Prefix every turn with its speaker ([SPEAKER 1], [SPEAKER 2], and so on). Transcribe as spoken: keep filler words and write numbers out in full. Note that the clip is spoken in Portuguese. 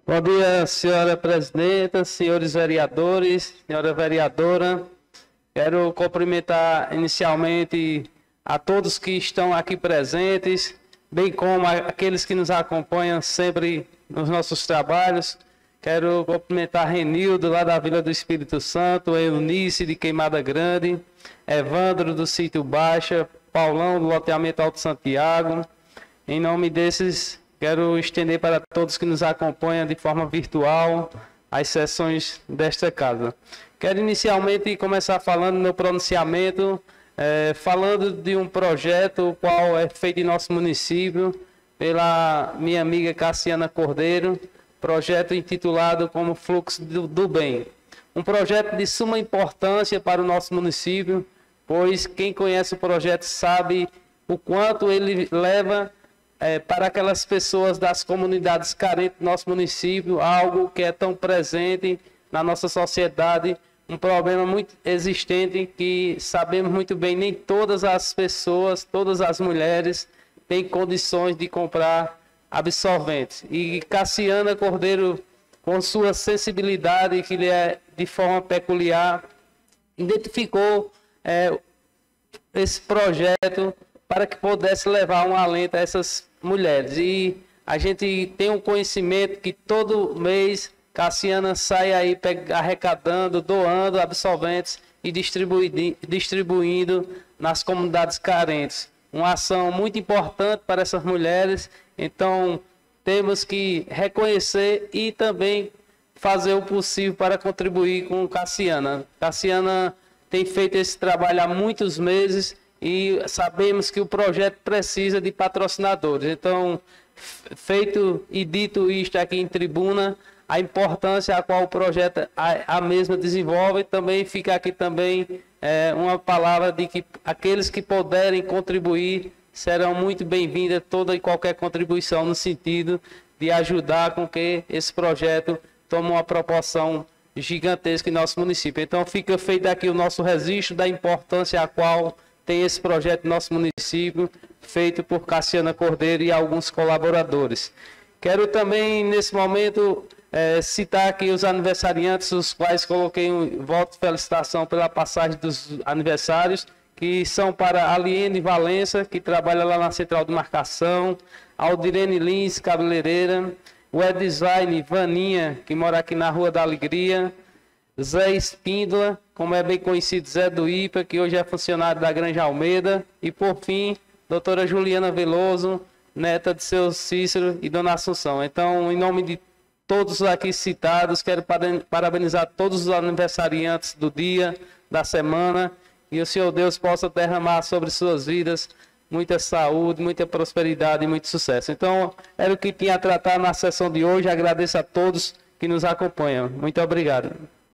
[SPEAKER 1] Bom dia, senhora presidenta, senhores vereadores, senhora vereadora. Quero cumprimentar inicialmente a todos que estão aqui presentes, bem como aqueles que nos acompanham sempre nos nossos trabalhos. Quero cumprimentar Renildo, lá da Vila do Espírito Santo, Eunice, de Queimada Grande, Evandro, do Sítio Baixa, Paulão, do loteamento Alto Santiago. Em nome desses, quero estender para todos que nos acompanham de forma virtual as sessões desta casa. Quero inicialmente começar falando no pronunciamento, eh, falando de um projeto o qual é feito em nosso município pela minha amiga Cassiana Cordeiro, projeto intitulado como Fluxo do, do Bem. Um projeto de suma importância para o nosso município, pois quem conhece o projeto sabe o quanto ele leva É, para aquelas pessoas das comunidades carentes do nosso município, algo que é tão presente na nossa sociedade, um problema muito existente que sabemos muito bem, nem todas as pessoas, todas as mulheres têm condições de comprar absorventes. E Cassiana Cordeiro, com sua sensibilidade, que lhe é de forma peculiar, identificou é, esse projeto para que pudesse levar um alento a essas mulheres. E a gente tem um conhecimento que todo mês Cassiana sai aí arrecadando, doando absorventes e distribuindo, distribuindo nas comunidades carentes. Uma ação muito importante para essas mulheres, então temos que reconhecer e também fazer o possível para contribuir com Cassiana. Cassiana tem feito esse trabalho há muitos meses e sabemos que o projeto precisa de patrocinadores. Então, feito e dito isto aqui em tribuna, a importância a qual o projeto a, a mesma desenvolve, também fica aqui também é, uma palavra de que aqueles que puderem contribuir serão muito bem-vindas, toda e qualquer contribuição no sentido de ajudar com que esse projeto tome uma proporção gigantesca em nosso município. Então, fica feito aqui o nosso registro da importância a qual tem esse projeto no nosso município, feito por Cassiana Cordeiro e alguns colaboradores. Quero também, nesse momento, é, citar aqui os aniversariantes, os quais coloquei um voto de felicitação pela passagem dos aniversários, que são para Aliene Valença, que trabalha lá na Central de Marcação, Aldirene Lins, cabeleireira, o Eddesign Vaninha, que mora aqui na Rua da Alegria, Zé Espíndola, como é bem conhecido, Zé do Ipa, que hoje é funcionário da Granja Almeida. E, por fim, doutora Juliana Veloso, neta de seu Cícero e dona Assunção. Então, em nome de todos aqui citados, quero parabenizar todos os aniversariantes do dia, da semana, e o Senhor Deus possa derramar sobre suas vidas muita saúde, muita prosperidade e muito sucesso. Então, era o que tinha a tratar na sessão de hoje. Agradeço a todos que nos acompanham. Muito obrigado.